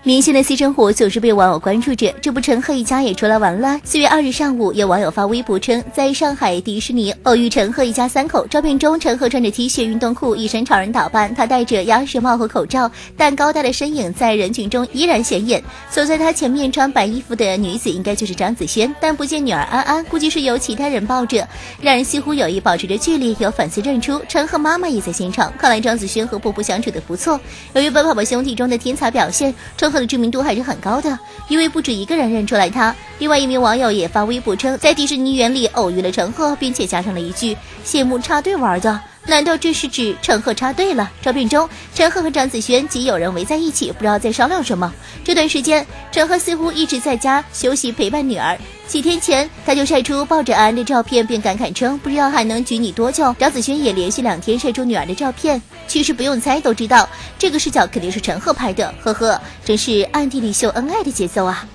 明星的私生活总是被网友关注着，这不陈赫一家也出来玩了。4月2日上午，有网友发微博称，在上海迪士尼偶遇陈赫一家3口。照片中，陈赫穿着 T 恤、运动裤，一身潮人打扮，他戴着鸭舌帽和口罩，但高大的身影在人群中依然显眼。走在他前面穿白衣服的女子应该就是张子萱，但不见女儿安安，估计是由其他人抱着，两人似乎有意保持着距离。有粉丝认出陈赫妈妈也在现场，看来张子萱和婆婆相处的不错。由于《奔跑吧兄弟》中的天才表现，陈赫的知名度还是很高的，因为不止一个人认出来他。另外一名网友也发微博称，在迪士尼园里偶遇了陈赫，并且加上了一句羡慕插队玩的，难道这是指陈赫插队了？照片中，陈赫和张子萱及友人围在一起，不知道在商量什么。这段时间，陈赫似乎一直在家休息陪伴女儿。几天前，他就晒出抱着安安的照片，并感慨称不知道还能举你多久。张子萱也连续2天晒出女儿的照片，其实不用猜都知道，这个视角肯定是陈赫拍的，呵呵，真是暗地里秀恩爱的节奏啊。